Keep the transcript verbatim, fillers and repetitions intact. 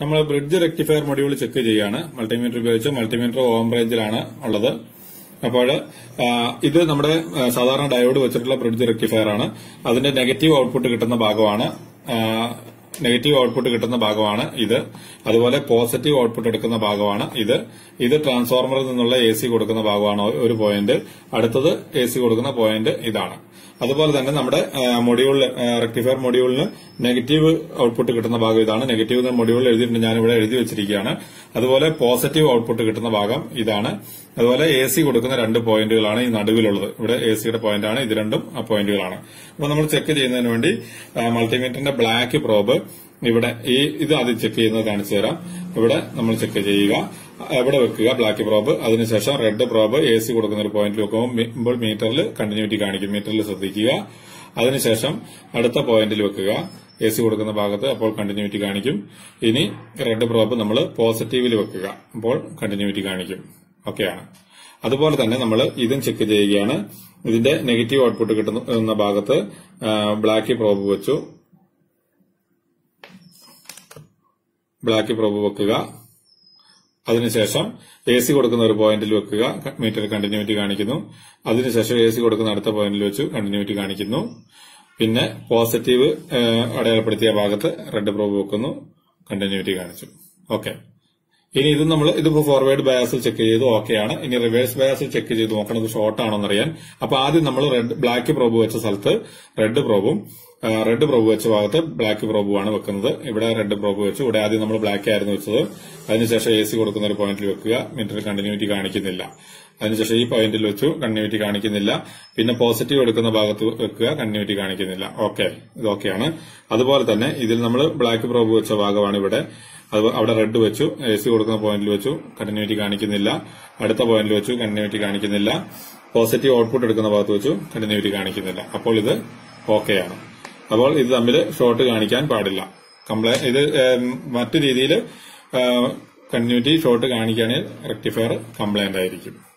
നമ്മൾ bridge rectifier module check ചെയ്യാണ്. Multimeter ഉപയോഗിച്ച് മൾട്ടിമീറ്റർ ഓം റേഞ്ചിലാണ് ഉള്ളത്. അപ്പോൾ ഇത് നമ്മുടെ സാധാരണ ഡയോഡ് വെച്ചിട്ടുള്ള ബ്രിഡ്ജ് റെക്ടിഫയർ ആണ്. അതിന്റെ നെഗറ്റീവ് ഔട്ട്പുട്ട് കിട്ടുന്ന ഭാഗമാണ് നെഗറ്റീവ് ഔട്ട്പുട്ട് കിട്ടുന്ന ഭാഗമാണ് ഇത്. അതുപോലെ പോസിറ്റീവ് ഔട്ട്പുട്ട് എടുക്കുന്ന ഭാഗമാണ് ഇത്. ഇത് ട്രാൻസ്ഫോർമറിൽ നിന്നുള്ള എ സി കൊടുക്കുന്ന ഭാഗമാണ് ഒരു പോയിന്റ്. അടുത്തത് എ സി കൊടുക്കുന്ന പോയിന്റ് ഇതാണ്. അതുപോലെ തന്നെ നമ്മുടെ മൊഡ്യൂളിൽ റെക്ടിഫയർ മൊഡ്യൂളിന് നെഗറ്റീവ് ഔട്ട്പുട്ട് കിട്ടുന്ന ഭാഗം ഇതാണ്. നെഗറ്റീവ് മൊഡ്യൂളിൽ എഴുതിയിട്ടുണ്ട്, ഞാനിവിടെ എഴുതി വെച്ചിരിക്കുകയാണ്. അതുപോലെ പോസിറ്റീവ് ഔട്ട്പുട്ട് കിട്ടുന്ന ഭാഗം ഇതാണ്. അതുപോലെ എ സി കൊടുക്കുന്ന രണ്ട് പോയിന്റുകളാണ് ഈ നടുവിലുള്ളത്. ഇവിടെ എ സിയുടെ പോയിന്റാണ്, ഇത് രണ്ടും പോയിന്റുകളാണ്. അപ്പൊ നമ്മൾ ചെക്ക് ചെയ്യുന്നതിന് വേണ്ടി മൾട്ടിമീറ്ററിന്റെ ബ്ലാക്ക് പ്രോബ് ഇവിടെ ഈ ഇത് ആദ്യം ചെക്ക് ചെയ്യുന്നത് കാണിച്ചു തരാം. ഇവിടെ നമ്മൾ ചെക്ക് ചെയ്യുക, ഇവിടെ വെക്കുക ബ്ലാക്ക് പ്രോബ്. അതിനുശേഷം റെഡ് പ്രോബ് എ സി കൊടുക്കുന്ന ഒരു പോയിന്റിൽ വെക്കുമ്പോൾ മീറ്ററിൽ കണ്ടിന്യൂറ്റി കാണിക്കും. മീറ്ററിൽ ശ്രദ്ധിക്കുക. അതിനുശേഷം അടുത്ത പോയിന്റിൽ വെക്കുക എ സി കൊടുക്കുന്ന ഭാഗത്ത്, അപ്പോൾ കണ്ടിന്യൂറ്റി കാണിക്കും. ഇനി റെഡ് പ്രോബ് നമ്മൾ പോസിറ്റീവിൽ വെക്കുക, അപ്പോൾ കണ്ടിന്യൂറ്റി കാണിക്കും. ഓക്കെയാണ്. അതുപോലെ തന്നെ നമ്മൾ ഇതും ചെക്ക് ചെയ്യുകയാണ്. ഇതിന്റെ നെഗറ്റീവ് ഔട്ട്പുട്ട് കിട്ടുന്ന ഭാഗത്ത് ബ്ലാക്ക് പ്രോബ് വെച്ചു. ബ്ലാക്ക് പ്രോബ് വെക്കുക. അതിനുശേഷം എ സി കൊടുക്കുന്ന ഒരു പോയിന്റിൽ വെക്കുക, മീറ്റർ കണ്ടിന്യൂറ്റി കാണിക്കുന്നു. അതിനുശേഷം എ സി കൊടുക്കുന്ന അടുത്ത പോയിന്റിൽ വെച്ചു, കണ്ടിന്യൂറ്റി കാണിക്കുന്നു. പിന്നെ പോസിറ്റീവ് അടയാളപ്പെടുത്തിയ ഭാഗത്ത് റെഡ് പ്രോബ് വെക്കുന്നു, കണ്ടിന്യൂറ്റി കാണിച്ചു. ഓക്കെ. ഇനി ഇത് നമ്മൾ ഇതിപ്പോ ഫോർവേഡ് ബയാസിൽ ചെക്ക് ചെയ്തു, ഓക്കെയാണ്. ഇനി റിവേഴ്സ് ബയാസിൽ ചെക്ക് ചെയ്ത് നോക്കണം ഇത് ഷോർട്ട് ആണോന്ന് അറിയാൻ. അപ്പൊ ആദ്യം നമ്മൾ റെഡ് ബ്ലാക്ക് പ്രോബ് വെച്ച സ്ഥലത്ത് റെഡ് പ്രോബും റെഡ് പ്രോബ് വെച്ച ഭാഗത്ത് ബ്ലാക്ക് പ്രോബുമാണ് വെക്കുന്നത്. ഇവിടെ റെഡ് പ്രോബ് വെച്ചു. ഇവിടെ ആദ്യം നമ്മൾ ബ്ലാക്ക് ആയിരുന്നു വെച്ചത്. അതിനുശേഷം എ സി കൊടുക്കുന്ന ഒരു പോയിന്റിൽ വെക്കുക, മീറ്ററിൽ കണ്ടിന്യൂറ്റി കാണിക്കുന്നില്ല. അതിനുശേഷം ഈ പോയിന്റിൽ വെച്ചു, കണ്ടിന്യൂറ്റി കാണിക്കുന്നില്ല. പിന്നെ പോസിറ്റീവ് എടുക്കുന്ന ഭാഗത്ത് വെക്കുക, കണ്ടിന്യൂറ്റി കാണിക്കുന്നില്ല. ഓക്കെ, ഇത് ഓക്കെയാണ്. അതുപോലെ തന്നെ ഇതിൽ നമ്മൾ ബ്ലാക്ക് പ്രോബ് വെച്ച ഭാഗമാണ് ഇവിടെ. അത് അവിടെ റെഡ് വെച്ചു, എ സി കൊടുക്കുന്ന പോയിന്റിൽ വെച്ചു, കണ്ടിന്യൂറ്റി കാണിക്കുന്നില്ല. അടുത്ത പോയിന്റിൽ വെച്ചു, കണ്ടിന്യൂറ്റി കാണിക്കുന്നില്ല. പോസിറ്റീവ് ഔട്ട്പുട്ട് എടുക്കുന്ന ഭാഗത്ത് വെച്ചു, കണ്ടിന്യൂറ്റി കാണിക്കുന്നില്ല. അപ്പോൾ ഇത് ഓക്കെയാണ്. അപ്പോൾ ഇത് തമ്മിൽ ഷോർട്ട് കാണിക്കാൻ പാടില്ല. കംപ്ലൈ ഇത് മറ്റു രീതിയിൽ കണ്ടിന്യൂറ്റി ഷോർട്ട് കാണിക്കുകയാണെങ്കിൽ റെക്ടിഫയർ കംപ്ലൈന്റ് ആയിരിക്കും.